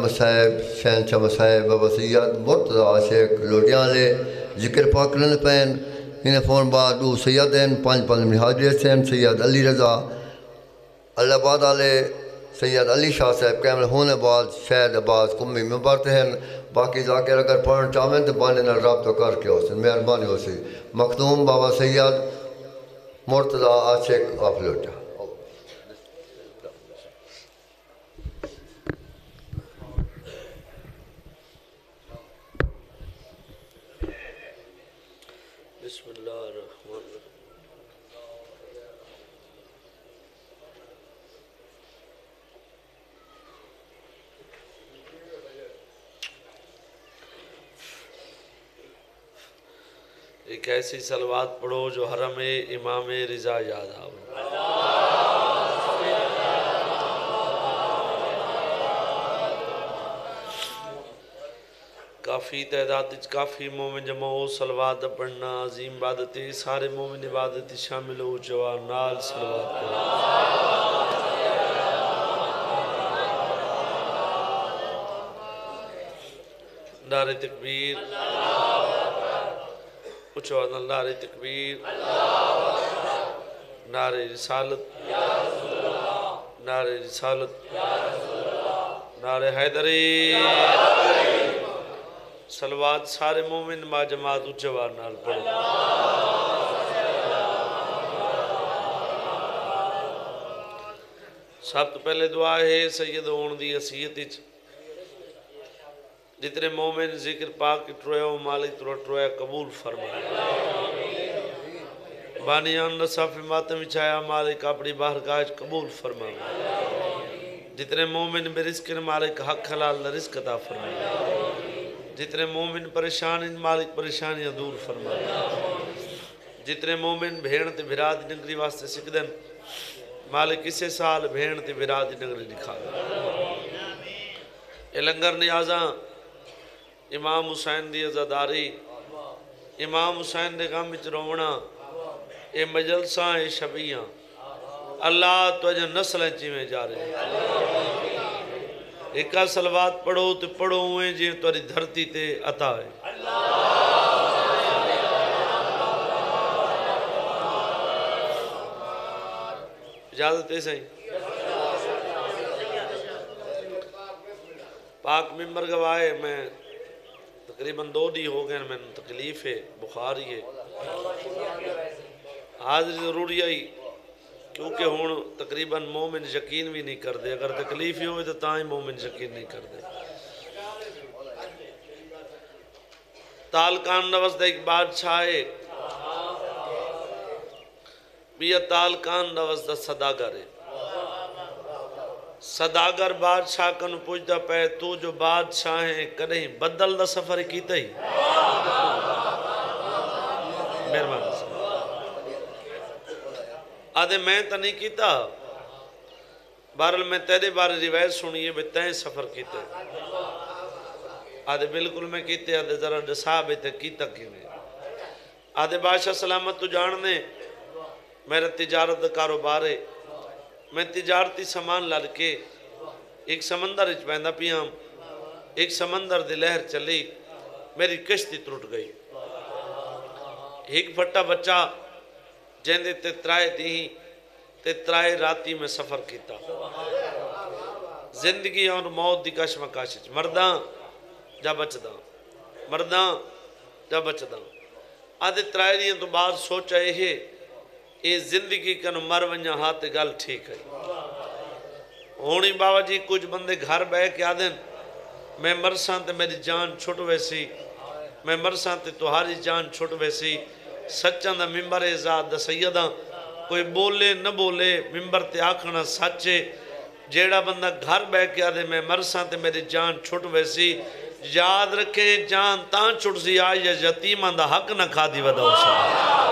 مصائب شہنشاہ مصائب بابا سید مرتضی عاشق لوڈیاں لے ذکر پاک کرنے پین انہیں فون بعد دو سید ہیں 5 حاضریت سے سید علی رضا اللہ آباد والے سید علی شاہ صاحب کیمل ہونے بعد شہد عباس کمی ممبرتے ہیں باقی ذاکر اگر پڑھنا چاہیں تو بانے نال رابطہ کر کے ہو سن مہربانی ہو سی مختوم بابا سید مرتضی عاشق آف لوٹا بسم اللہ الرحمن الرحیم ایک ایسی صلوات پڑھو جو حرم امام رضا یاد آوے کافی تعداد کافی مومن جمع ہو صلوات پڑھنا عظیم عبادت سارے مومن عبادت شامل ہو جوان نال صلوات پڑھنا نعرہ تکبیر اچھوان نعرہ تکبیر نعرہ رسالت نعرہ رسالت نعرہ حیدری صلوات سارے مومن ما جماعت اچھوان نال پڑھو سب تو پہلے دعا ہے سید ہون دی حیثیت جتنے مومن ذکر پاک ٹروئے و مالک ٹروئے قبول فرمائے بانیان نصف ماتم چھایا مالک اپنی بارگاہ قبول فرمائے جتنے مومن برزق مالک حق حلال رزق عطا فرمائے جتنے مومن پریشان مالک پریشانیاں دور فرمائے جتنے مومن بھیڑ تے بھراد نگری واسطے سکدن مالک اسے سال بھیڑ تے بھراد نگری دکھا اے لنگر نیازاں امام حسین دی عزاداری امام حسین دے غم وچ رونا اے مجلساں اے شبیاں اللہ تجھے نسلیں چیویں جا رہے ہیں ایکا صلوات پڑھو تو پڑھو ہوئے جی توری دھرتی تے عطا ہے اجازت ہے صحیح پاک ممبر گواہے میں تقریباً 2 دی ہو گئے میں تکلیف ہے بخاری ہے حاضر ضروری آئی کیونکہ ہون تقریباً مومن یقین بھی نہیں کر دے اگر تکلیف ہی ہوئے تو تاں ہی مومن یقین نہیں کر دے تالکان نوز دا ایک بادشاہ ہے بیا تالکان نوز دا صداگر ہے صداگر بادشاہ کنو پوچھتا پہ تو جو بادشاہ ہیں کہیں بدل دا سفر کیتا ہی مہربانی سے آدھے میں تا نہیں کیتا بہرحال میں تیرے بارے روایت سنیے بے تین سفر کیتے آدھے بالکل میں کیتے آدھے ذرا ڈساب ہے کیتا کی میں آدھے بادشاہ سلامت تو جاننے میرا تجارت کاروبار ہے میں تجارتی سامان لڑ کے ایک سمندر اچ پہندہ پیام ایک سمندر دی لہر چلی میری کشتی ٹوٹ گئی ایک پھٹا بچہ جیندے تے ترائے دی تے ترائے راتی میں سفر کیتا زندگی اور موت دی کشمکش مرداں جا بچداں مرداں جا بچداں آدھے ترائے دیاں تو بعد سوچا ہے اے زندگی کنو مر ونجا ہاتھ گل ٹھیک ہے ہونی بابا جی کچھ بندے گھر بے کے آدھیں میں مرساں تے میری جان چھوٹ ویسی میں مرساں تے تہاری جان چھوٹ ویسی سچاں دا ممبر ازاد دا سیدہ کوئی بولے نہ بولے ممبر تے آکھنا سچے جیڑا بندہ گھر بے کے آدھے میں مرساں تے میری جان چھوٹ ویسی یاد رکھیں جان تاں چھوٹ سی آئی یتیمان دا حق نہ کھا دی ودا ہو سکتا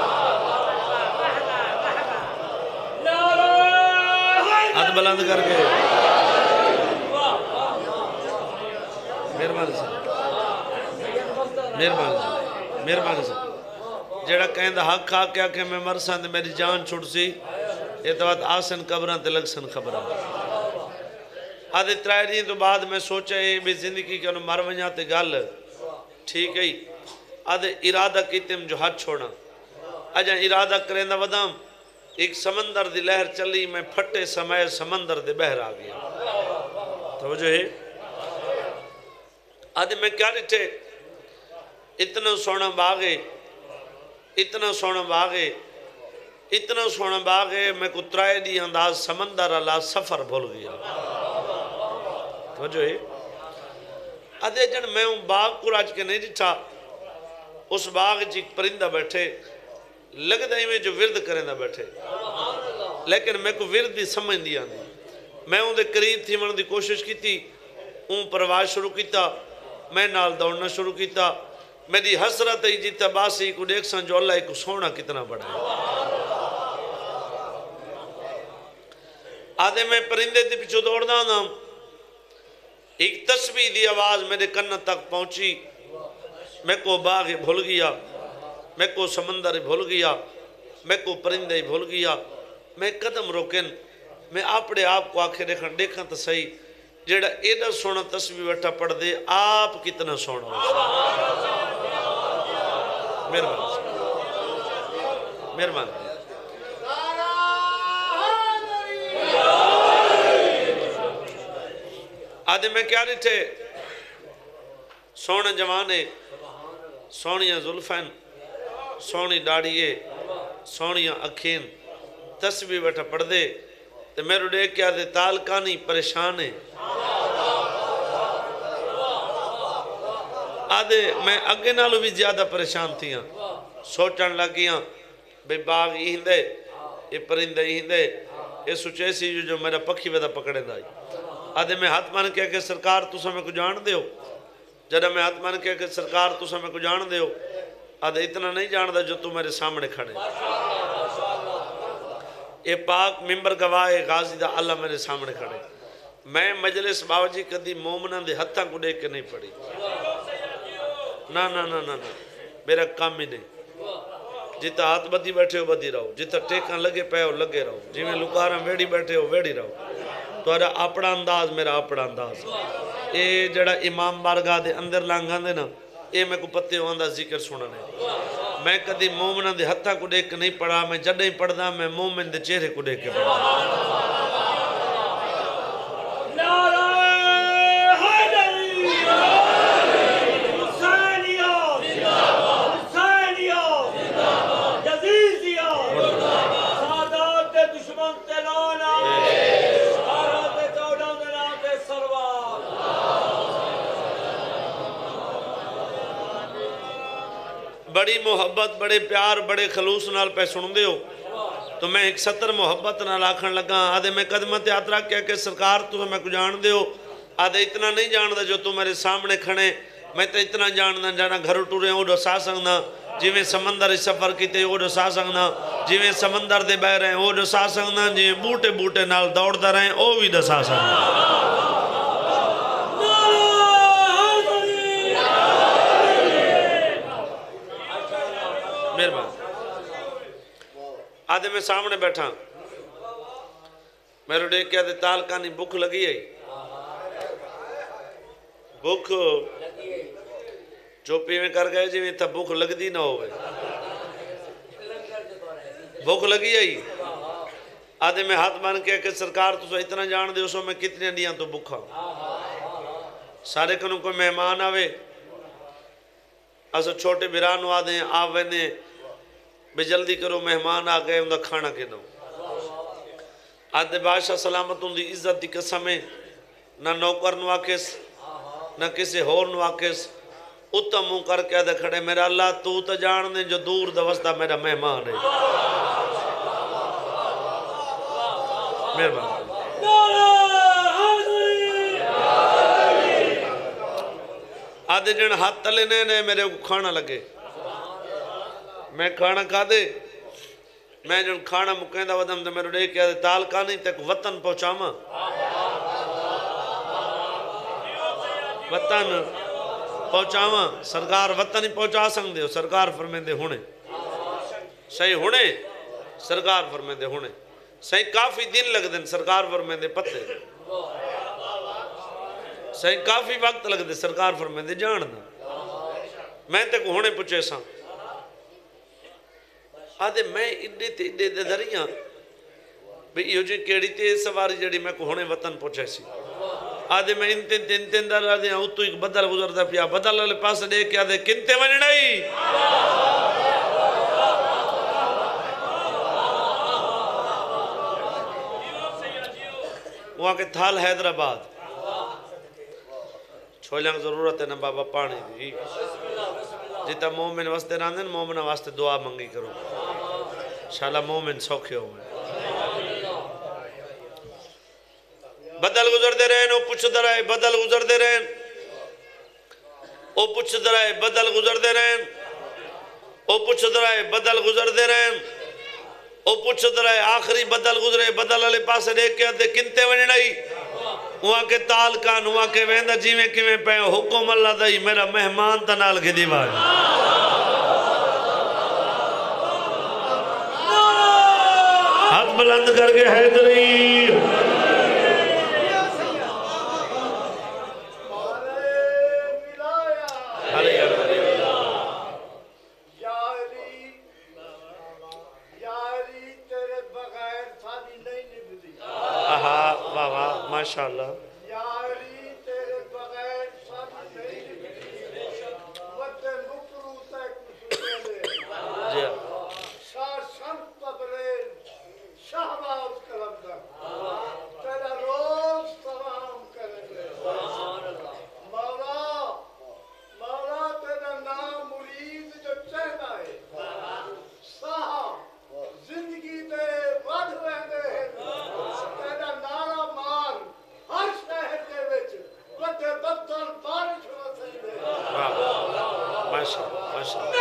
ہاتھ بلند کر کے مہربانی سے مہربانی سے جیڑا کہیں دا حق کھا کیا کہ میں مرساں دے میری جان چھوٹ سی یہ تو بات آسن قبران تے لگ سن خبران آدھے 3 دن تو بعد میں سوچا ہے بھی زندگی کے انہوں مر ونجا تے گل ٹھیک ہے آدھے ارادہ کیتے جو ہاتھ چھوڑا اجا ارادہ کریں دا ودام ایک سمندر دی لہر چلی میں پھٹے سمائے سمندر دے بہر آ گیا توجہ ہے آدھے میں کیا رٹھے اتنا سونا باغے اتنا سونا باغے اتنا سونا باغے میں کو 3 دی انداز سمندر اللہ سفر بھول گیا توجہ ہے آدھے جن میں ہوں باغ کو راج کے نہیں جٹھا اس باغ جی پرندہ بیٹھے لگ دائی میں جو ورد کریں دا بیٹھے لیکن میں کو ورد دی سمجھ دیا نہیں میں ہوں دے قریب تھی من دی کوشش کی تھی اون پرواز شروع کیتا میں نال دوڑنا شروع کیتا میری حسرت ہی جیتا باسی کو دیکھ سن جو اللہ کو سونا کتنا بڑا ہے آدھے میں پرندے دی پیچھو دوڑنا نا ایک تسبیح دی آواز میرے کنن تک پہنچی میں کو باغ بھول گیا میں کو سمندر بھول گیا میں کو پرندے بھول گیا میں قدم روکن میں اپنے آپ کو آنکھیں دیکھاں تو صحیح جیڑا ایڈا سونا تسبیح بیٹھا پڑھ دے آپ کتنا سونا مہربان مہربان آدھے میں کیا رٹھے سونا جوانے سونیاں زلفین سونی ڈاڑیے سونیاں اکھین تسبیح بیٹھا پڑھ دے تو میرے دیکھ کیا دے تالکانی پریشان ہے آدھے میں اگے نالو بھی زیادہ پریشان تھیاں سوچن لگیاں بے باغ ہی ہندے یہ پرندے ہی ہندے یہ سوچے سی جو میرا پکھی ویدہ پکڑے دائی آدھے میں ہاتھ مان کیا کہ سرکار تو سمیں کو جان دے ہو جڑا میں ہاتھ مان کیا کہ سرکار تو سمیں کو جان دے ہو آدھے اتنا نہیں جان دا جو تو میرے سامنے کھڑے یہ پاک ممبر گواہ غازی دا اللہ میرے سامنے کھڑے میں مجلس باوجی کدی مومنان دے ہتھاں کو دیکھ کے نہیں پڑی نا نا نا نا میرا کام ہی نہیں جتا ہاتھ بدھی بیٹھے ہو بدھی رہو جتا ٹیکاں لگے پہ ہو لگے رہو جی میں لکاراں ویڑی بیٹھے ہو ویڑی رہو تو اپنا انداز میرا اپنا انداز اے جڑا امام بارگاہ دے اندر لانگاں دے نا اے میں کو پتے ہو انداز ذکر سننے میں کدی مومنان دے ہتھاں کو دیکھ نہیں پڑھا میں جڑے ہی پڑھدا میں مومن دے چہرے کو دیکھ کے پڑھا بڑی محبت بڑے پیار بڑے خلوص نال پہ سن دے ہو تو میں ایک 70 محبت نال آکھن لگا آدھے میں قدمت یاترا کیا کہ سرکار تو میں کو جان دے ہو آدھے اتنا نہیں جان دا جو تو میرے سامنے کھڑے میں تو اتنا جان دا جانا گھر ٹورے ہیں وہ ڈسا سکنا جی میں سمندر سفر کیتے وہ ڈسا سکنا جی میں سمندر دے بہ رہے ہیں وہ ڈسا سکنا جی بوٹے بوٹے نال دوڑ دا رہے ہیں وہ بھی ڈسا سکنا آدھے میں سامنے بیٹھا میرے دیکھ کے آدھے تالکانی بھوک لگی ہے بھوک چوپی میں کر گئے جی میں تھا بھوک لگ دی نہ ہوئے بھوک لگی ہے آدھے میں ہاتھ مان کے کہ سرکار تو اتنا جان دے اسو میں کتنے دیاں تو بھوکھا سارے کنوں کوئی مہمان آوے اسو چھوٹے بیرانو آدھے آوے نے بے جلدی کرو مہمان آگئے ان دا کھانا کے نو آدھے بادشاہ سلامت ان دی عزت دی قسمیں نہ نوکر نواکس نہ کسی ہور نواکس اتنا منہ کر کے آدھے کھڑے میرا اللہ تو تا جان دے جو دور دوستہ میرا مہمان ہے مہربان آدھے جن ہاتھ تلے نے میرے کو کھانا لگے میں کھانا کھا دے میں جن کھانا مکیندہ ودم دے میرے دیکھ کیا دے تالکانی تک وطن پہنچاما وطن پہنچاما سرکار وطن ہی پہنچا سکتے ہو سرکار فرمیندے ہونے صحیح ہونے سرکار فرمیندے ہونے صحیح کافی دن لگ دن سرکار فرمیندے پتے سائیں کافی وقت لگ دے سرکار فرمائے دے جان دا میں تے کو ہونے پوچھے ساں آدھے میں اڈے تے دریاں بھئی یہ جو کیڑی تے سواری جڑی میں کو ہونے وطن پوچھے سی آدھے میں انتن در آدھے ہوں تو ایک بدل گزردہ پیا بدل والے پاس دے کے آدھے کنتے ونڑائی وہاں کے تھال حیدرآباد چھولیاں ضرورت ہے نا بابا پانی دی جیتا مومن واسطے راندن مومن واسطے دعا منگی کرو انشاءاللہ مومن سوکھے ہوئے بدل گزر دے رہے ہیں او پچھ درائے بدل گزر دے رہے ہیں او پچھ درائے بدل گزر دے رہے ہیں او پچھ درائے بدل گزر دے رہے ہیں او پچھ درائے آخری بدل گزرے بدل والے پاس دیکھ کے آدھے کنتے ونڑائی وہاں کے تال کان وہاں کے ویندہ جیویں کیویں پہ حکم اللہ دائی میرا مہمان تنال کے دیوار ہاتھ بلند کر کے حیدری ماشاءاللہ یاری تیرے بغیر سب نہیں وقت مکرو تک جی شاہ شمس تبرین شہباز کلندر تیرا روز سلام کرے مولا مولا تیرا نام مرید جو چہنا ہے صاحب زندگی دے ود رہنے ہیں تیرا نارا مار ہر شہر کے وچ وڈے بدل بارش ہو سکتے ماشاءاللہ ماشاءاللہ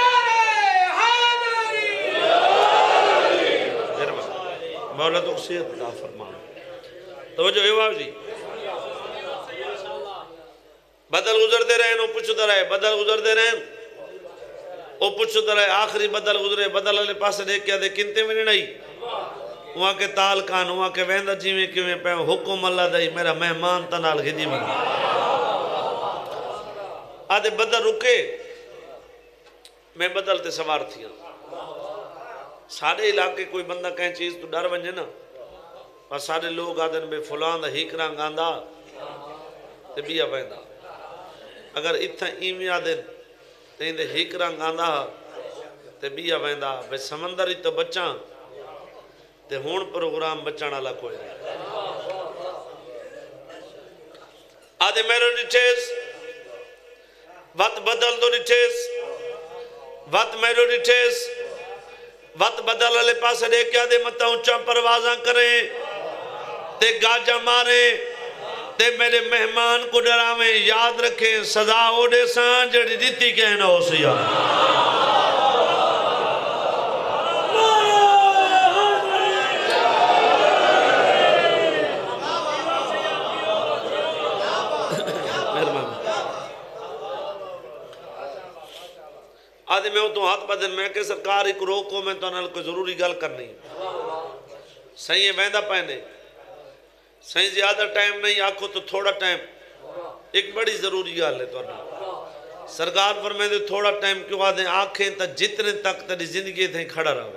مولا تو صحت عطا فرمائے توجہ ایواب جی بدل گزر دے رہے ہیں او پچھ در آئے بدل گزر دے رہے ہیں او پچھ در آئے آخری بدل گزرے بدل والے پاس دیکھ کے آدھے کنتے میں نہیں وہاں کے تال کان وہاں کے ویندہ جیویں کیویں پہ حکم اللہ دائی میرا مہمان تنال گھدی میں آدھے بدل رکے میں بدل تے سوار تھیا سارے علاقے کوئی بندہ کہیں چیز تو ڈر ونجے نا اور سارے لوگ آدھن بے فلان دا ہیکران گاندہ تے بیا بیندہ اگر اتھا ایمی آدھن تے اندے ہیکران گاندہ تے بیا بیندہ بے سمندری تو بچاں تے ہون پروگرام بچانا اللہ کوئی آدھے میرے ریچیز وقت بدل دو ریچیز وقت میرے ریچیز وقت بدل علی پاس دے کیا دے متا اونچا پروازاں کریں تے گاجہ ماریں تے میرے مہمان کو ڈراویں یاد رکھیں سزا اوڑے سان جڑی دیتی کہنا ہو سیا آدھے میں تو ہاتھ بدن میں کہ سرکار ایک روکو میں تو انہوں کوئی ضروری گل کرنی صحیح ہے ویندہ پہنے صحیح زیادہ ٹائم نہیں آکھو تو تھوڑا ٹائم ایک بڑی ضروری گل ہے تو انہوں سرکار فرمائے دے تھوڑا ٹائم کیوں آدھیں آنکھیں تا جتنے تک تری زندگی تھیں کھڑا رہو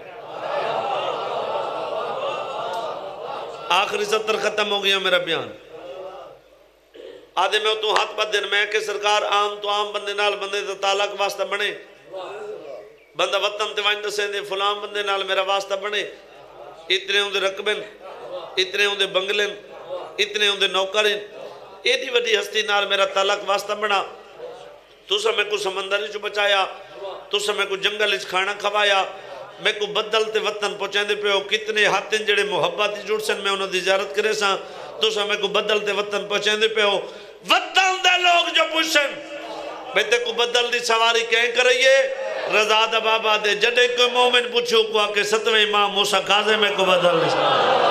آخری ستر ختم ہو گیا میرا بیان آدھے میں تو ہاتھ بدن میں کہ سرکار عام تو عام بندے نال بندے تو تعلق واسطہ بنے بندہ وطن تے وائن دسیں دے فلان بندے نال میرا واسطہ بنے اتنے ہوں دے رقبن اتنے ہوں دے بنگلن اتنے ہوں دے نوکرن ایدی وڈی ہستی نال میرا تعلق واسطہ بنا تو سا میں کو سمندری جو بچایا تو سا میں کو جنگل اس کھانا کھوایا میں کو بدل تے وطن پہنچائیں دے پہ ہو کتنے ہاتھیں جڑے محبت جڑ سن میں انہوں دی زیارت کرے ساں تو سا میں کو بدل تے وطن پہنچائیں دے پہ ہو وطن دے لوگ جو پوچھن میں تے کو بدل دی سواری کہیں کرئیے رضا دا بابا دے جڑے کوئی مومن پوچھو کو آکے ستویں امام موسیٰ کاظم میں کو بدل دی سواری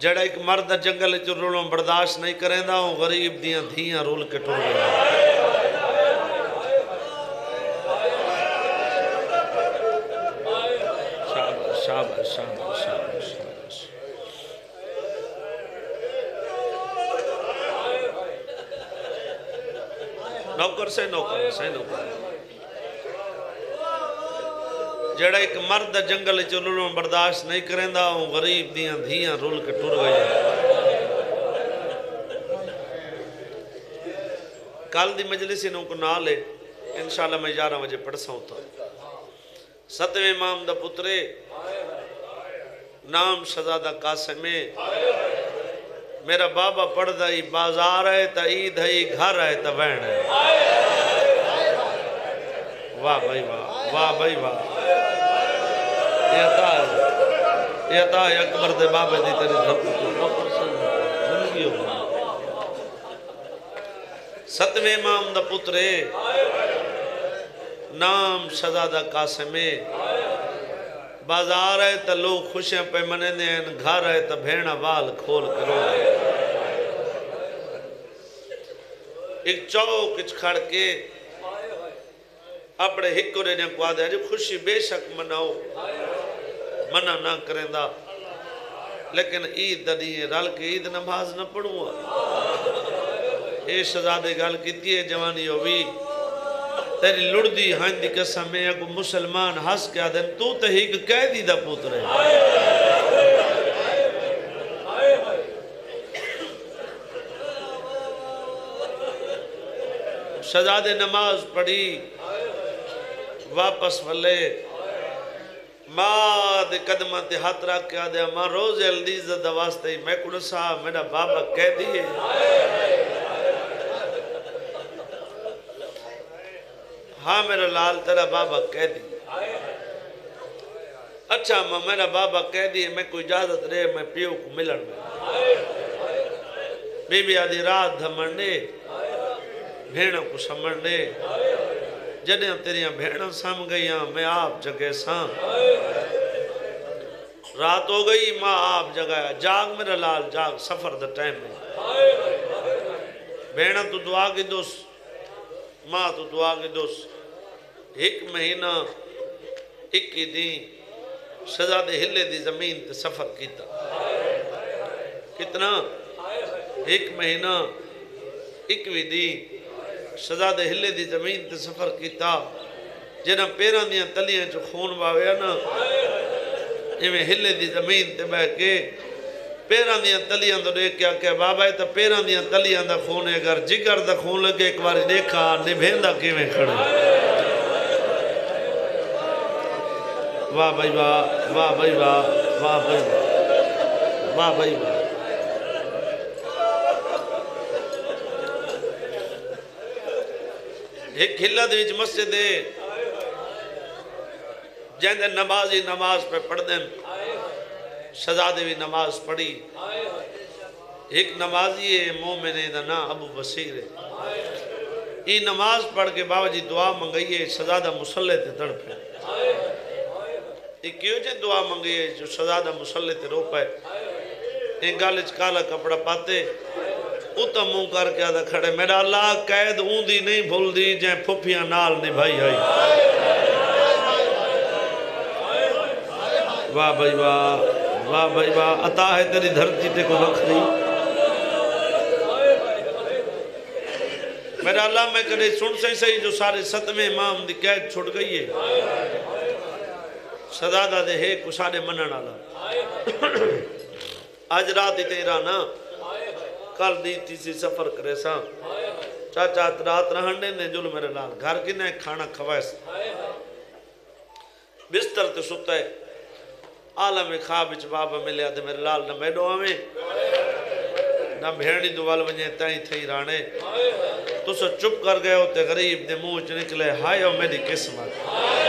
جڑا ایک مرد جنگل چ رولوں برداشت نہیں کریں دا وہ غریب دیاں دھیاں رول کے ٹور گئے شاباش شاباش شاباش شاباش شاباش نوکر سے نوکر جڑا ایک مرد جنگل چ رولوں برداشت نہیں کریں دا وہ غریب دیاں دھیاں رول کے ٹور گئے کل دی مجلس انہوں کو نہ لے انشاءاللہ میں 11 بجے پڑھ سا ہوتا 7ویں امام دا پترے نام شہزادہ قاسم میرا بابا پڑھ دائی بازار ہے تا عید ہے گھر ہے تا بین ہے واہ بھائی واہ بھائی واہ یہ عطا ہے اکبر دے بابے دی تیری زندگی ہو 7ویں امام دا پترے نام شہزادہ قاسم بازار ہے تا لوگ خوشیاں پہ منے دیں گھر ہے تا بھیڑا وال کھول کرو ایک چوک اچ کھڑ کے اپنے ہکو رہنے کو آدھے جو خوشی بے شک مناؤ منع نہ کریں دا لیکن عید دا نہیں رل کے عید نماز نہ پڑھوں اے شہزادے گال کیتی ہے جوانی ہوئی تیری لڑدی ہاندی قسم میں اگو مسلمان ہس کے آدھیں تو تے ہی قیدی دا پوت رہے شہزادے نماز پڑھی واپس والے ماں دے قدمہ تے ہاتھ رکھ کے آدھے ماں روز الدیز دا واسطے میں کڑا صاحب میرا بابا قیدی ہے ہاں میرا لال تیرا بابا قیدی اچھا ماں میرا بابا قیدی ہے میں کوئی اجازت رہے میں پیو کو ملن میں بی بی آدھی رات دھمنڈے بھیڑوں کو سمنڈے جنہیں تیریاں بھیڑوں سم گئیاں میں آپ جگہ ساں رات ہو گئی ماں آپ جگایا جاگ میرا لال جاگ سفر دا ٹائم میں بھیڑوں تو دعا کی دوست ماں تو دعا کی دوست ایک مہینہ 21 دن شہزادے ہلے دی زمین تے سفر کیتا کتنا 1 مہینہ 21 دن شہزادے ہلے دی زمین تے سفر کیتا جنہ پیران دیاں تلیاں چو خون باویا نا ایمیں ہلے دی زمین تے بہ کے پیران دیاں تلیاں تو دیکھ کیا کہ بابا ہے تا پیران دیاں تلیاں دا خون ہے اگر جگر دا خون لگے ایک باری دیکھا نبھیندہ کیویں کھڑے واہ بھائی واہ واہ بھائی واہ واہ بھائی واہ واہ بھائی واہ ایک ہلہ دیوچ مسجد ہے جہاں نمازی نماز پہ پڑھ دیں شہزادے بھی نماز پڑھی ایک نمازی ہے مومن دا نا ابو بصیر ہے یہ نماز پڑھ کے بابا جی دعا منگئی ہے شہزادہ مسلح تے دڑ پہ یہ کیوں جے دعا منگئی ہے جو شہزادہ مسلح تے رو پائے ایک گالچ کالا کپڑا پاتے اتا منہ کر کے آدھا کھڑے میرا اللہ قید اوندی نہیں بھول دی جائیں پھپیاں نال نبھائی آئی واہ بھائی واہ بھائی واہ عطا ہے تیری دھرتی تے کو وقت نہیں میرا اللہ میں کہنے سن صحیح جو سارے 7ویں امام دی قید چھوڑ گئی ہے شہزادہ دے ہے کسانے منن آلا آج رات ہی تیرا نا کل دی تیسی سفر کرے ساں چاچا رات رہنڈے نے جل میرے لال گھر کی نے کھانا کھوائے سا بستر تے ستا ہے عالم خواب اچ بابا ملے آدھے میرے لال نہ میڈو آمیں نہ بھیڑی دوال ونجے تائیں تھئی رانے تو سو چپ کر گئے ہوتے غریب دے منہ چ نکلے ہائے او میری قسمت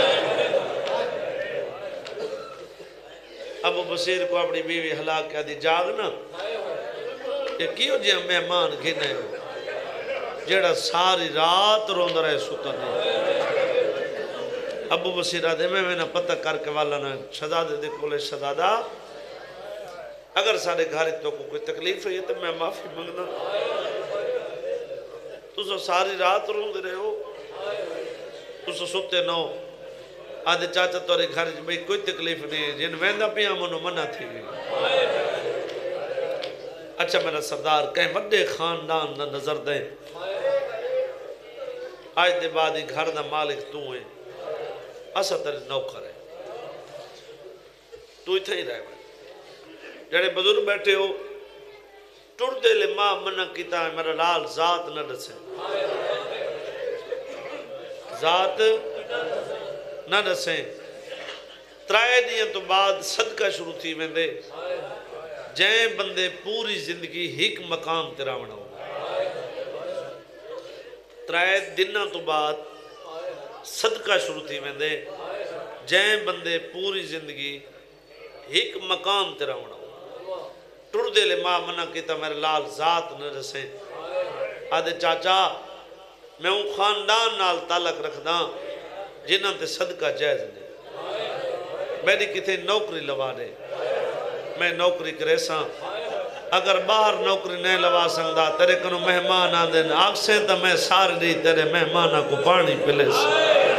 ابو بصیر کو اپنی بیوی ہلاک کیا دی جاگنا یہ کیوں جی مہمان گھنے جیڑا ساری رات روند رہے ستا نہیں ابو بصیر آدھے میں نے پتہ کر کے والا نا شہزادے دے کولے شہزادہ اگر سارے گھر تو کوئی تکلیف ہے تو میں معافی منگنا تو ساری رات رون دے رہے ہو تو ستے نو آدھے چاچا تورے گھر بھئی کوئی تکلیف نہیں ہے جن ویندہ پیا منو منع تھی گئی اچھا میرا سردار کہیں بڑے خاندان نہ نظر دیں آج دے بعد ہی گھر دا مالک تو ہیں اسا تیرے نوکر ہے تو اتھا ہی رہے بھائی جڑے بزرگ بیٹھے ہو ٹر دے لے ماں منع کیتا ہے میرا لال ذات نہ ڈسے ذات نہ ڈسیں ترائے دیاں تو بعد صدقہ شروع تھی میں دے جائیں بندے پوری زندگی ہک مقام تراؤنا ہو ترائے دنہ تو بعد صدقہ شروع تھی میں دے جائیں بندے پوری زندگی ہک مقام تراؤنا ہو ٹر دے لے ماں منع کیتا میرے لال ذات نہ رسیں آدھے چاچا میں ان خاندان نال تعلق رکھ دا جنہاں تے صدقہ جائز نہیں میں نے کتے نوکری لوا دے میں نوکری کرے ساں اگر باہر نوکری نہیں لوا سکتا تیرے کنو مہمان آدھے آگ سے تا میں ساری دی تیرے مہمانہ کو پانی پلے ساں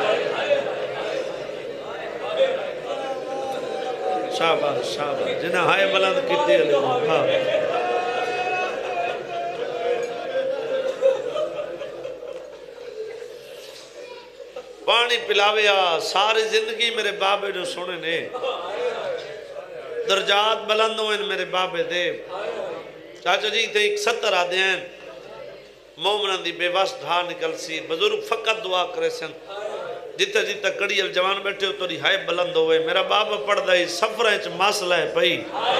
شاباش شاباش جنہیں ہائے بلند کیتی علی پانی پلاویا ساری زندگی میرے بابے جو سنے نے درجات بلند ہوئے میرے بابے دے چاچا جی تے ایک 70 آدھے ہیں مومنان دی بے واسط ڈھا نکل سی بزرگ فقط دعا کرے سن جتا جتا کڑی الجوان بیٹھے ہو تو رہائی بلند ہوئے میرا بابا پڑھ دائی سفرہ چھ مسئلہ ہے پئی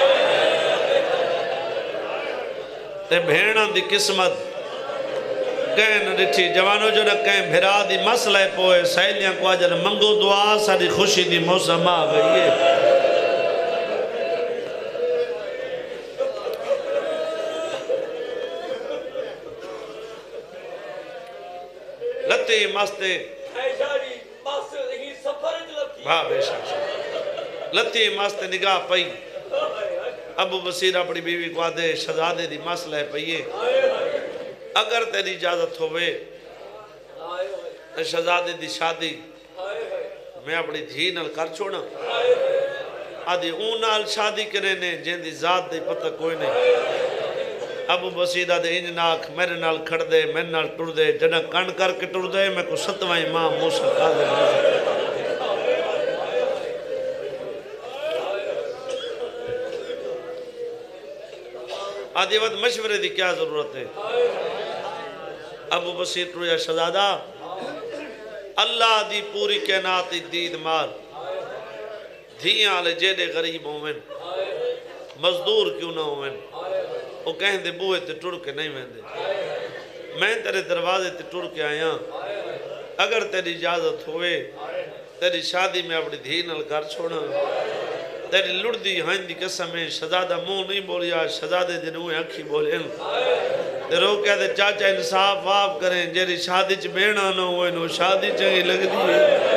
تے بھیڑان دی قسمت کہیں رٹھی جوانوں جو نہ کہیں بھرا دی مسئلہ ہے پوئے سہیلیاں کو آجر منگو دعا ساری خوشی دی موسم آ گئی ہے لتے مستے بے شک لتی مست نگاہ پئی ابو بصیر اپنی بیوی کو آدھے شہزادے دی مسئلہ ہے پئیے اگر تیری اجازت ہوئے شہزادے دی شادی میں اپنی دھی نال کر چھوڑا آدھی اون نال شادی کرے نے جن دی ذات دی پتہ کوئی نہیں ابو بصیر آدھے انج ناک میرے نال کھڑ دے میرے نال ٹر دے جنہ کن کر کے ٹر دے میں کو 7واں امام موسیٰ قاضر آدھی وقت مشورے دی کیا ضرورت ہے ابو بصیر ٹرویا شہزادہ اللہ دی پوری کائنات دید مار دھیاں لے جیڑے غریب ہوئن مزدور کیوں نہ ہوئن وہ کہیں دے بوئے تے ٹر کے نہیں ویندے میں تیرے دروازے تے ٹر کے آیا اگر تیری اجازت ہوئے تیری شادی میں اپنی دھی نال کر چھوڑا تیری لڑ دی ہائن دی قسمیں شہزادہ منہ نہیں بولیا شہزادے دنویں اکھی بولیں تے رو کہہ دے چاچا انصاف آپ کریں جیری شادی چ بیڑا نہ ہوئے نو شادی چنگی لگ دی ہے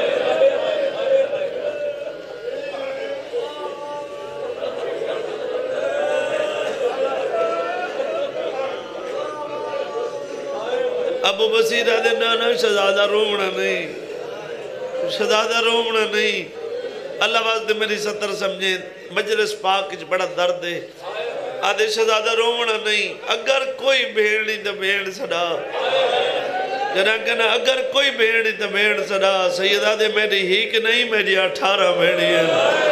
ابو بصیر آدھے نا شہزادہ رومنا نہیں شہزادہ رومنا نہیں اللہ واسطے میری 70 سمجھیں مجلس پاک کچھ بڑا درد ہے آدھے شہزادہ رومنا نہیں اگر کوئی بھیڑ نہیں تو بھیڑ سڑا جنہاں کہنا اگر کوئی بھیڑ نہیں تو بھیڑ سڑا سید آدھے میری ہی کہ نہیں میری 18 بھیڑی ہے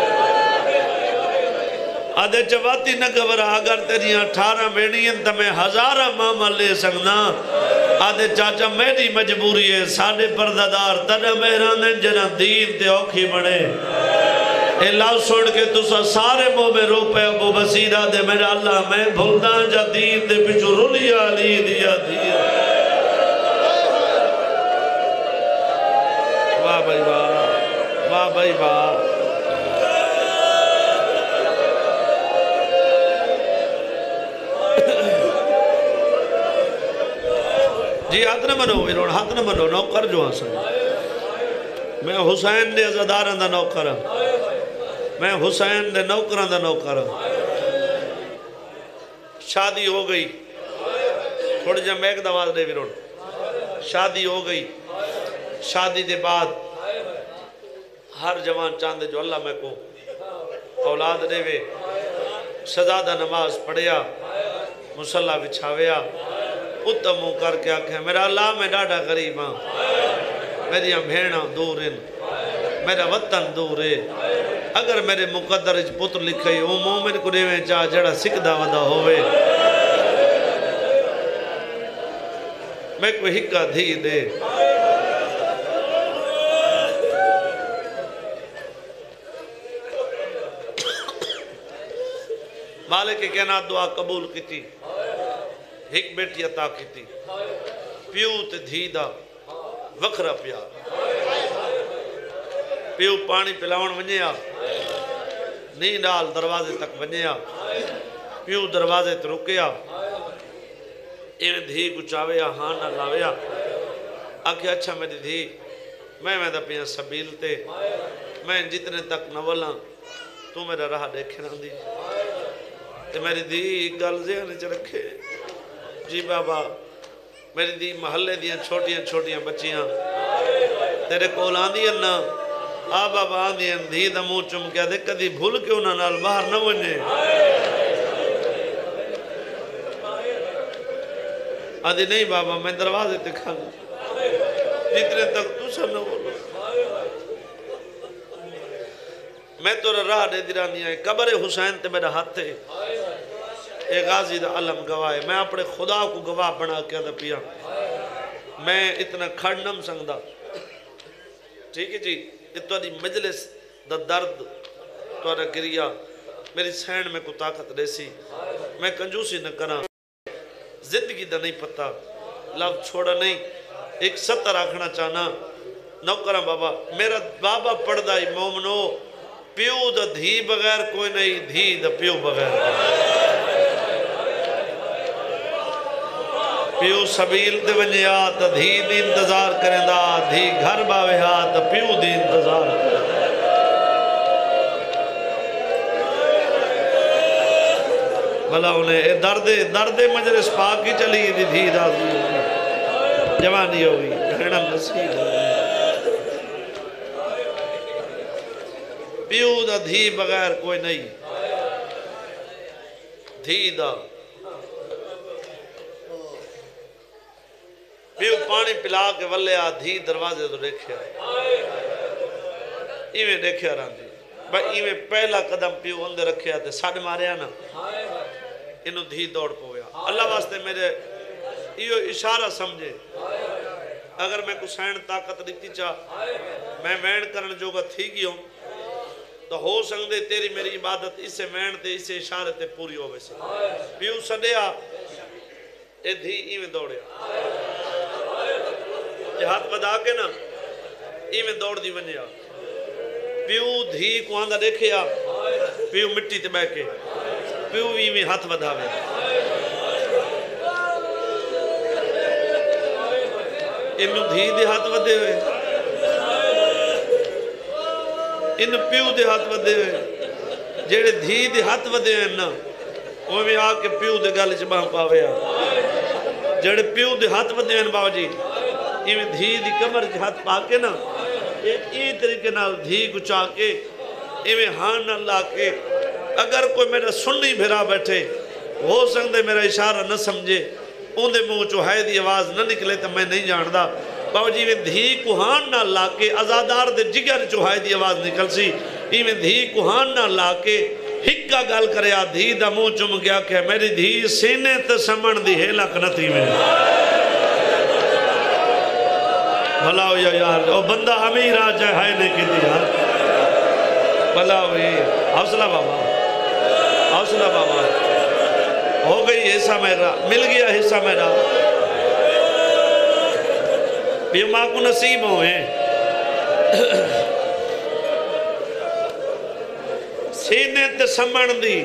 آدھے چواتی نہ گھبرا اگر تیری 18 بھیڑی ہیں تو میں 1000 ماما لے سکنا آدھے چاچا میری مجبوری ہے ساڑھے پردادار تنہ مہرانے جنہ دین تے اوکھی بڑے اللہ سوڑ کے تسا سارے مو میں رو پہ ابو بصیر آدھے میرا اللہ میں بھولنا جا دین تے پچھو رولی آلی دیا دیا واہ بھائی واہ واہ بھائی واہ جی ہاتھ نہ منو میرون ہاتھ نہ منو نوکر جو آسن میں حسین دے عزداران دا نوکر میں حسین دے نوکران دا نوکر شادی ہو گئی تھوڑی جا میک دواز دے ویرون شادی ہو گئی شادی دے بعد ہر جوان چاندے جو اللہ میں کو اولاد دے وے سزادہ نماز پڑھیا مسلح بچھاویا اتمو کر کے آکھیں میرا اللہ میں ڈاڈا غریب ہاں میری بھیڑاں دور ہیں میرا وطن دور ہے اگر میرے مقدر اچ پتر لکھئی او مومن کو دیویں چاہ جڑا سکھدا ودا ہوئے میں کوئی ہکا دھی دے مالک کے کہنا دعا قبول کی تھی ایک بیٹی عطا کی تھی پیو تے دھی دا وکھرا پیار پیو پانی پلاون ونجیا نیند آل دروازے تک ونجیا پیو دروازے تے رکیا ایویں دھی کو چاویا ہاں نہ لاویا آکھے اچھا میری دھی میں دا پیاں سبیل تے میں جتنے تک نولاں تو میرا راہ دیکھے نہ دی تے میری دی گل ذہن چ رکھے جی بابا میری دی محلے دیاں چھوٹیاں چھوٹیاں بچیاں تیرے کول آندیاں نا آ بابا آندیاں دھی دا منہ چم کے دے کدی بھول کے انہاں نال باہر نہ ونجے آدھی نہیں بابا میں دروازے تے کھانا جتنے تک تو سب نہ بولو میں تو راہ دے دیرانی آئے قبر حسین تے میرا ہاتھ ہے اے غازی دا علم گواہ میں اپنے خدا کو گواہ بنا کے دا پیا میں اتنا کھڑنم سنگدا ٹھیک ہے جی اتنا دی مجلس دا درد توارا گریا میری سین میں کو طاقت ریسی میں کنجوسی نہ کرا زندگی دا نہیں پتا لفظ چھوڑا نہیں ایک ستر آکھنا چاہنا نوکرہ بابا میرا بابا پڑھدائی مومنو پیو دا دھی بغیر کوئی نہیں دھی دا پیو بغیر پیو سبیل دے ونجیا تا دھی دی انتظار کریں دا دھی گھر باوے ہا تا پیو دی انتظار کریں بھلا انہیں درد مجلس پاک کی چلی دی دھی دا جوانی ہوئی بھیڑا نصیب ہوئی پیو دا دھی بغیر کوئی نہیں دھی دا پیو پانی پلا کے ولے آ دھی دروازے تو دیکھیا ایویں دیکھیا رہا دی بھائی ایویں پہلا قدم پیو اندر رکھیا تے ساڑھ ماریا نا انہوں دھی دوڑ پویا اللہ واسطے میرے ایو اشارہ سمجھے اگر میں کو سین طاقت دیتی چاہ میں وین کرن جوگا تھی گی ہوں تو ہو سکتے تیری میری عبادت اسے وین تے اسے اشارے تے پوری ہو ویسے پیو سڑیا اے دھی ایویں دوڑیا یہ ہاتھ بدا کے نا ایویں دوڑ دی ونجیا پیو دھی کو آندہ دیکھیا پیو مٹی تے بے کے پیو ایویں ہاتھ بدا وے انہوں دھی دے ہاتھ بدے ہوئے ان پیو دے ہاتھ بدے ہوئے جیڑے دھی دے ہاتھ بدے ہوئے نا وہ بھی آکے پیو دے گالے چباہ پاوے جیڑے پیو دے ہاتھ بدے ہوئے باو جی یہ دھی دی کمر کے ہاتھ پاکے نا یہ طریقے نال دھی کو چاکے یہ ہاں نہ لاکے اگر کوئی میرا سننی بھرا بیٹھے ہو سکتے میرا اشارہ نہ سمجھے ان دے منہ چوہائے دی آواز نہ نکلے تو میں نہیں جاندہ باو جی دھی کو ہاں نہ لاکے ازادار دے جگر چوہائے دی آواز نکل سی یہ دھی کو ہاں نہ لاکے ہکا گل کرے آ دھی دا منہ چم گیا کہ میری دھی سینے تے سمن دی ہیلا کنتی میں بھلا ہو یار او بندہ امیر آ جائے ہائے نے کی دی یار بھلا ہوئی حوصلہ بابا حوصلہ بابا ہو گئی حصہ میرا مل گیا حصہ میرا بھی ماں کو نصیب ہوئے سینے تے سمن دی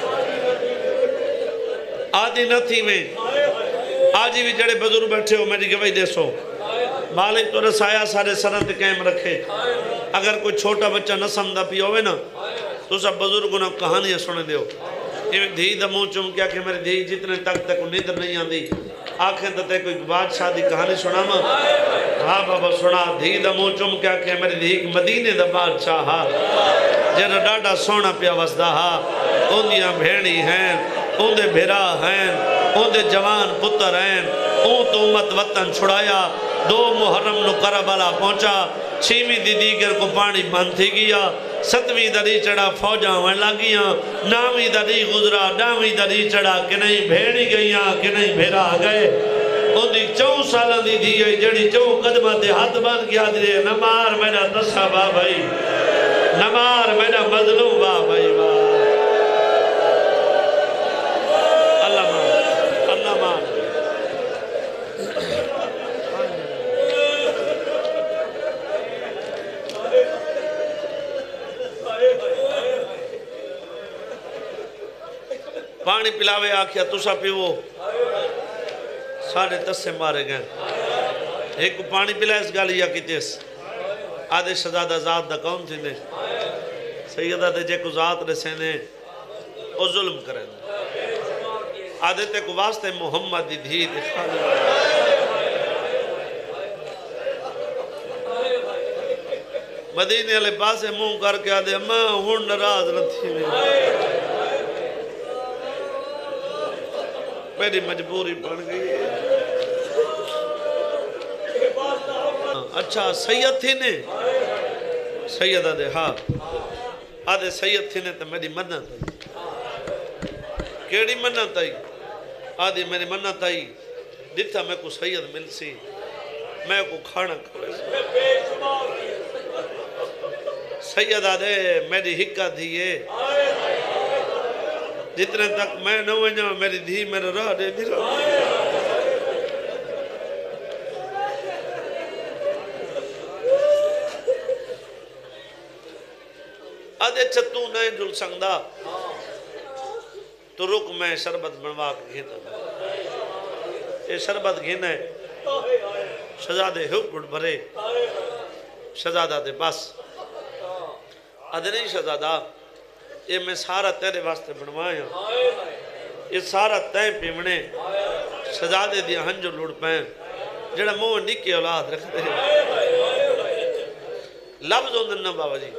آدھی نہ تھی میں آجی بھی جڑے بزرگ بیٹھے ہو میری گواہی دے سو مالک تو رسایا سارے سرت قائم رکھے اگر کوئی چھوٹا بچہ نہ سمدہ پی ہوئے نا تو سب بزرگوں نے کہانیاں سنے دیو دھی دا منہ چوم کیا کہ میری دھی جتنے تک نیندر نہیں آندی آنکھیں تے کوئی بادشاہ دی کہانی سنا ماں ہاں بابا سنا دھی دا منہ چوم کیا کہ میری دھی مدینے دا بادشاہ ہاں جنہ ڈاڈا سونا پیا وسدا ہاں اندیاں بھیڑی ہیں اندے بھیرا ہیں اندے جوان پتر ہیں اون تو امت وطن چھڑایا 2 محرم نو کربلا پہنچا 6ویں دی دیگر کو پانی بند تھی گیا 7ویں دری چڑھا فوجاں وہاں لگیاں 9ویں دری گزرا 10ویں دری چڑھا کہ نہیں بھیڑی گئیاں کہ نہیں بھیرا گئے ان دی 4 سالہ دی دی گئی جڑی 4 قدمہ دے ہاتھ بان کیا دے نمار میرا نسا با بھائی نمار میرا مظلوم با بھائی اللہ مان اللہ مان پانی پلاوے آکھیا تسا پیو سارے 10 سے مارے گئے ایک کو پانی پلا اس گالی یا کی تیس آدھے شہزادہ ذات دا کون تھی نے سیدہ دے جے کو ذات رسے نے او ظلم کریں آدھے تے کو واسطے محمد دی دھی دکھانے مدینے علیہ پاسے منہ کر کے آدھے ماں ہون نراز نہ تھی میری مجبوری بن گئی اچھا سید تھی نے سید آدھے ہاں آدھے سید تھی نے تو میری منت آئی کیڑی منت آئی آدھے میری منت آئی دیتا میں کو سید مل سی میں کو کھانا کھوئے سید آدھے میری حکا دھیئے جتنے تک میں نہ ہوئے میری دھی میرا راہ دے دی آدھے چھتو نہیں جل سنگدہ تو رک میں شربت بنوا کے گھینا یہ شربت گھینا ہے شہزادے حکم بھرے شہزادہ دے بس آدھے نہیں شہزادہ یہ میں سارا تیرے واسطے بنوایا یہ سارا تین پیمنے شہزادے دیا ہنجو لوڑ پین جڑا موہ نکی اولاد رکھتے ہیں لفظ ہوندن نا بابا جی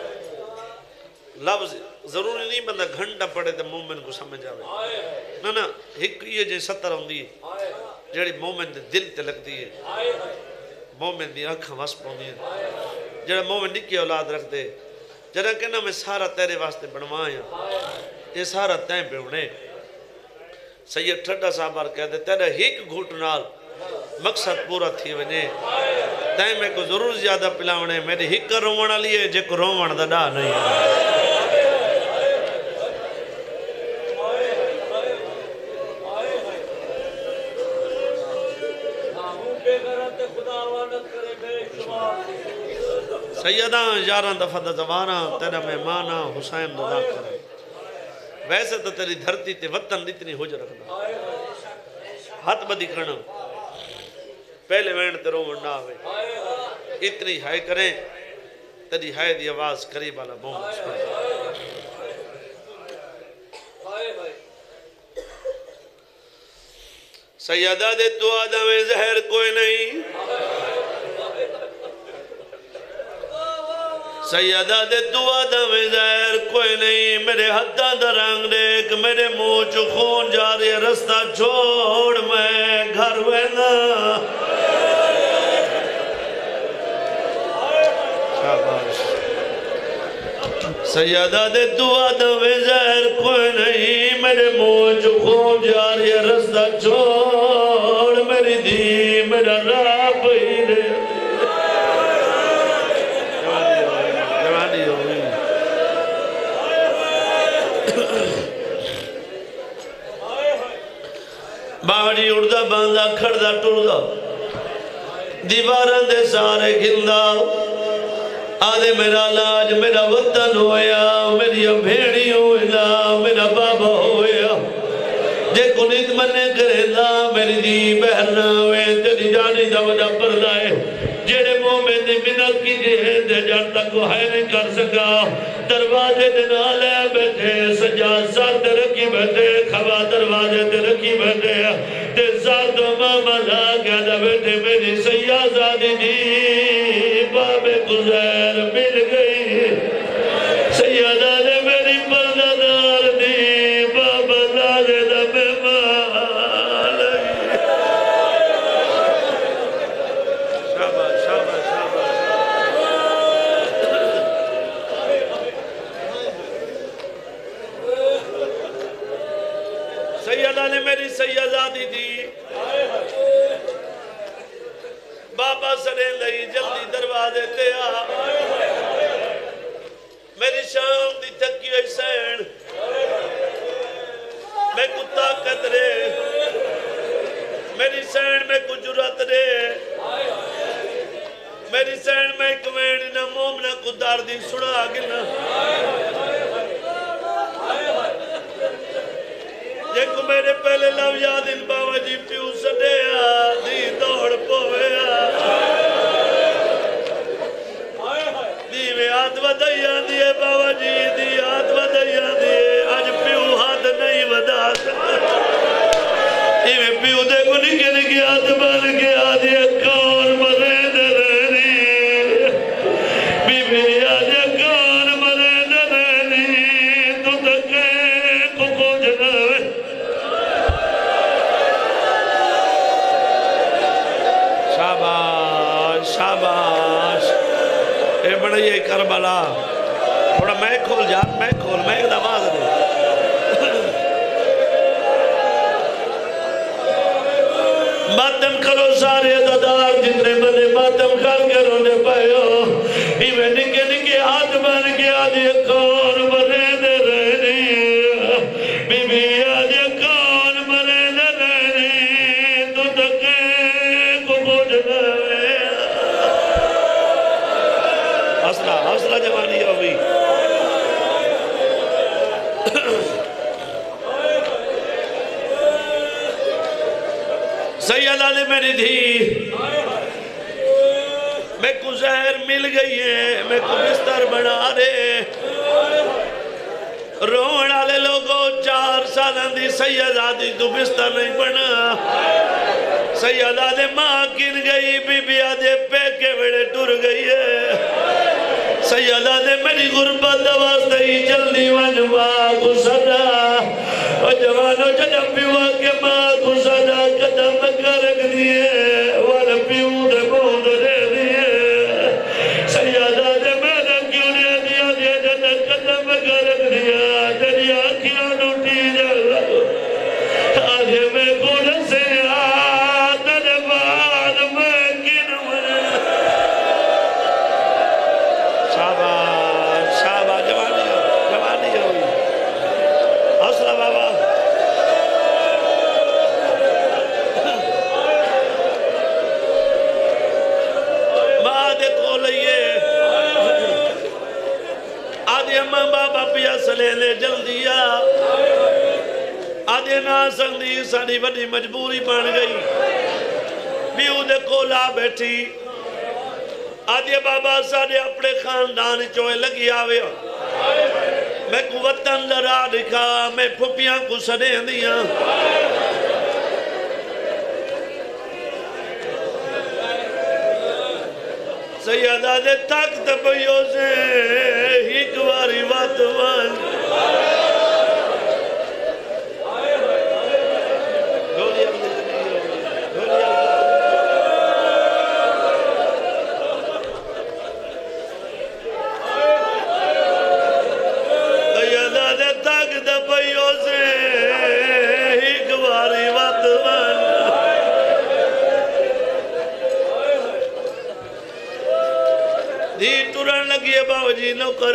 لفظ ضروری نہیں بندہ گھنٹا پڑے تو مومن کو سمجھ آوے نا ایک یہ جو 70 ہوندی ہے جڑی مومن دے دل تے لگتی ہے مومن دی آنکھاں واسپ ہوندی ہے جڑا مومن نکی اولاد رکھتے جڑا کہنا میں سارا تیرے واسطے بنوایا یہ سارا تین پہ ہونے سید ٹھڈا صاحبار کہتے تیرا ہیک گھوٹ نال مقصد پورا تھی ونے تین میں کو ضرور زیادہ پلاونے میرے ہیک رومنا لیے جے کو رومن دا ڈا نہیں ہے سیدہ 11 دفعہ دا زمانہ تیرا مہمانہ حسین دا کرے ویسے تو تیری دھرتی تے وطن اتنی ہو جا رکھنا ہاتھ بدی کرنا پہلے وین تے رو منڈا ہوئے اتنی ہائے کریں تیری ہائے دی آواز قریب والا بوم سیدہ دے تو آدم زہر کوئی نہیں سیدہ دے تو آدم زہر کوئی نہیں میرے حدہ درنگ دیکھ میرے منہ چو خون جاری رستہ چھوڑ میں گھر وینا سیدہ دے تو آدم زہر کوئی نہیں میرے منہ چو خون جاری رستہ چھوڑ میری دی میرا رب ہی دے باڑی اڑدا باندھا کھڑدا ٹردا دیواراں دے سارے گھندا آدھے میرا لاج میرا وطن ہویا میری بھیڑی ہویا میرا بابا ہویا جے کو نیت منے کرے دا میری دی بہرنا ہوئے تیری جانی دا وجہ پردہ ہے جڑے مومن دی منت کی جہد جڑ تک وہ ہے نہیں کر سکا دروازے دے نالے بیٹھے سجاد ساتھ رکھی بیٹھے کھوا دروازے دے رکھی بیٹھے تے ساتھ ماما لا گیا دا بیٹھے میری سیازادی دی باب گزیر مل گئی سیادہ نے میری پردہ دی باب لازے دا بیمال شاباش شاباش شاباش سیادہ نے میری سیادی دی بابا سڑے لئی جلدی دروازے تے آ میری شام دی تھکی ہوئی سین میں کو طاقت رے میری سین میں کو جرات رے میری سین میں کمینی نہ مومنہ کو دار دی سڑا گنا دیکھو میرے پہلے لو یاد ان باوا جی پیو سڑے دی دوڑ پوے دی میں آت ودائیاں دیئے باوا جی دی آت ودائیاں دیئے آج پیو ہاتھ نہیں ودا سکتا دی میں پیو دیکھو نکے نکے آت بن کے آدھے کون مرے درنی بی بی آدھے کون مرے درنی تو تکے کو جنوے شاباش شاباش اے بڑی یہ کربلا تھوڑا میں کھول جان میں کھول میں ایک دماغ دے ماتم کرو سارے دادار جتنے بنے ماتم کر کے رونے پائیو ایویں نکے نکے ہاتھ بن کے آدھے کون مرے دے رہنی بی بی آدھے کون مرے دے رہنی تو تکے کو جنوے حوصلہ جوانی ہوئی سیدہ نے میری دھی میں کو زہر مل گئی ہے میں کو بستر بنا رہے روڑ آلے لوگوں 4 سالان دی سیدہ دی تو بستر نہیں بنا سیدہ نے ماں کن گئی بی بی آدھے پیکے بڑے ٹر گئی ہے سیدہ نے میری غربت واسطے ہی جلدی ون ماں کو صدا اور جوانوں جنب پیوا کے ماں کو صدا قدم کرک دیئے والا پیو دے بہت دے دیئے سیدہ نے میرا کیوں دے دیا دیا جنب قدم کرک دیا تیری آنکھیاں نوٹی جا آگے میں کون سے آتنے بعد میں کن مرے شاباش شاباش جوانی ہوئی حوصلہ بابا ماں دیکھو لئیے آدھے اماں بابا پیا سلینے جلدی آدھے نا سنگی ساڑی بڑی مجبوری بن گئی بیو دیکھو لا بیٹھی آدھے بابا ساڑے اپنے خاندان چوئے لگی آوے میں کو وطن لڑا دکھا میں پھپیاں کو سڑے دیاں سیدہ دے طاقت پیو سے ہی کواری بات مان دی ٹرن لگی ہے باو جی نوکر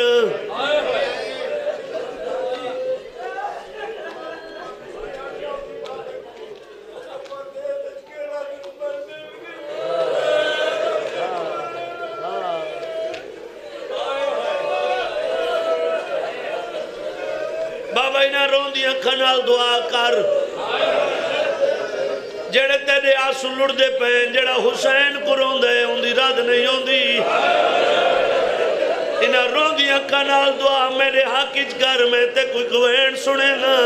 بابا انہا رون دیا کھنال دعا کر جڑے تیرے آنسو لڑ دے پین جڑا حسین کو رون دے ان دی رد نہیں ہون دی انہاں رون دیاں کنال دعا میرے حق اچ کر میں تے کوئی گوین سنے نا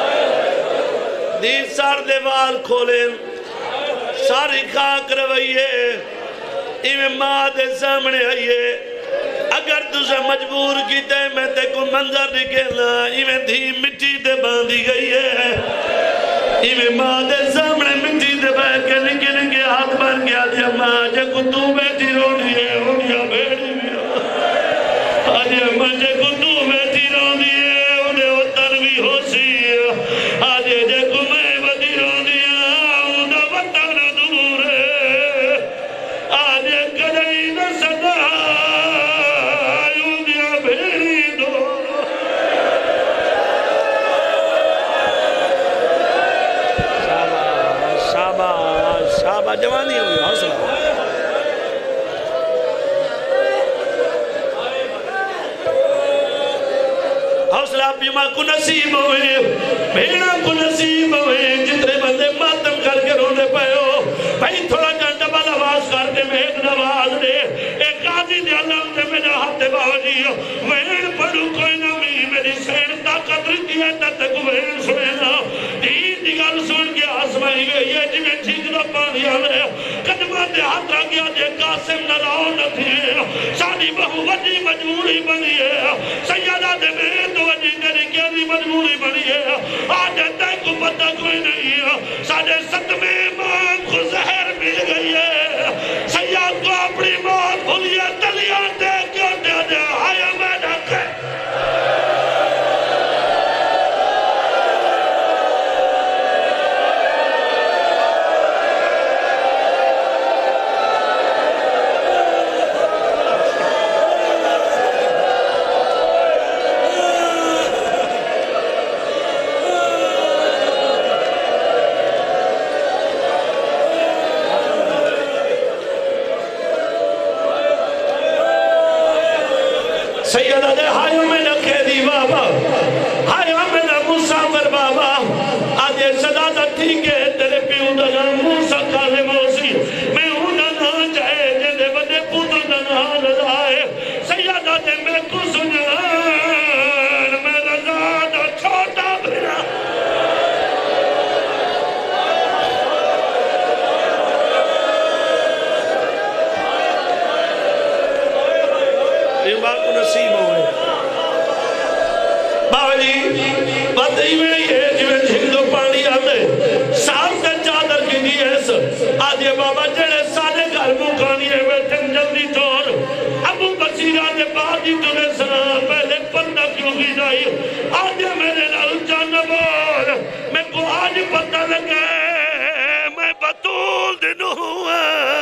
دین سار دے وال کھولیں ساری خاک روئیے ایویں ماں دے سامنے آئیے اگر تجھے مجبور کی تے میں تے کو منظر نکلنا ایویں دھی مٹی دے باندھی گئی ہے ایویں ماں دے سامنے مٹی دے باندھ کے نکے نکے ہاتھ بن گیا دیا ماں جے کو تو بیٹی رونی ہے انیا بیٹی بھی آجے ماں جے کو تو بیٹی رونی ہے انہیں وطن بھی ہو سی آجے جے کو میں بدی رونی ہے انہیں وطن دور ہے آجے کجائی نہ صدا انیا بیٹی دور شابہ جوانی ہوئی حوصلہ حوصلہ پیما کو نصیب ہوئے بھیڑا کو نصیب ہوئے جتنے بندے ماتم کر کے رونے پہ ہو بھائی تھوڑا گھنٹہ بل آواز کرتے میں ایک نواز دے ایک قاضی دے اللہ سے میرے ہاتھ باوجی وین پڑھو کوئی نمی میری سین طاقت رکھی ہے تک وین سنینا دین دی گل سن کے آسمائی گئی ہے جی میں ٹھیک نہ پانی آنے قدمہ دے ہاتھ رہ گیا جے قاسم نہ راؤ نہ تھی ساری بہو وجی مجبوری بنی ہے سیدہ دے میں تو وجی تیری کیری مجبوری بنی ہے آج تے کو پتہ کوئی نہیں ہے ساڑھے ست میں امام کو زہر مل گئی ہے سیاد کو اپنی موت بھولیے تلیاں دے کیوں دے دے آیا میں ڈھکے سیدہ دے ہائیوں میں نہ قیدی بابا ہائیوں میں نہ مسافر بابا آج یہ صدادت تھی کہ تیرے پیوں دنا موسیٰ کالے موسی میں ہوں نہ جائے جنہیں بڑے پوتر نہ لائے سیدہ دے میں کو سنان میں رضا دا چھوٹا بھیرا یہ بات کو نصیب ہوئے باولی بات ہی میں یہ جو جھندو پانی آنے ساتھ سے چادر کی دی ایس آج یہ بابا جڑے سارے گھر مکانی ہے بیٹھیں جلدی چھوڑ ابو بصیر آج بادی تُنے سنا پہلے پردہ کیوں کی جائی آج میرے نال جان بول میں کو آج پتہ لگے میں بطول دنوں ہوا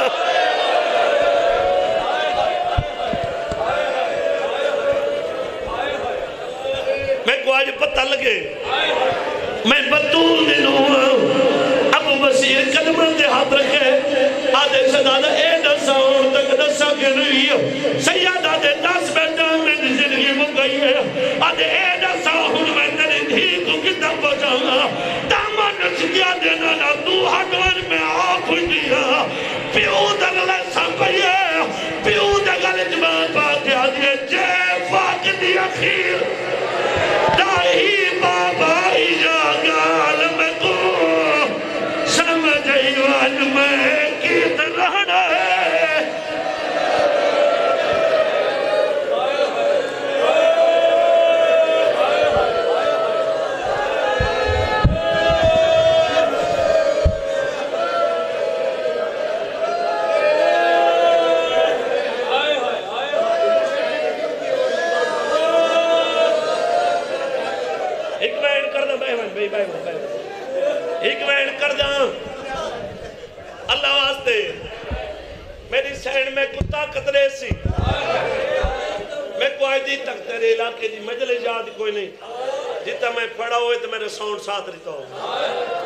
میں کو آج پتہ لگے میں بطول دنوں ہوں ابو بصیر قدمہ دے ہاتھ رکھے آدھے صدادہ اے دسا اور تک دسا کے نہیں سیادہ دے 10 بیٹا میں زندگی مکئی ہے آدھے اے دسا ہوں میں تیری دھی کو کتا پہنچانا داما نسکیا دینا نا تو ہٹوان میں آنکھ ہوئی دیا پیو دگلے سنپئیے پیو دگلے جبان پاتے آدھے جے فاق دی اخیر دائی بابا ایجا گال میں کو سمجھائی وان میں کیت رہنا ہے ایک وین کر دا اللہ واسطے میری سینڈ میں کو طاقت رہے سی میں کو آئی دی تک تیرے علاقے دی مجلے یاد کوئی نہیں جتا میں پڑھا ہوئے تو میرے ساؤنڈ ساتھ رہتا ہوں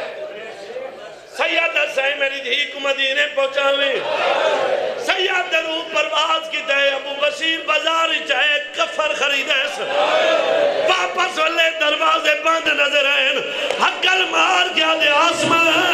سیادہ سے میری دھی کو مدینے پہنچاویں سیادہ روح پرواز کی تے ابو بصیر بازار چاہے کفر خریدے واپس والے دروازے بند نظر آئین حقل مار کیا دے آسمان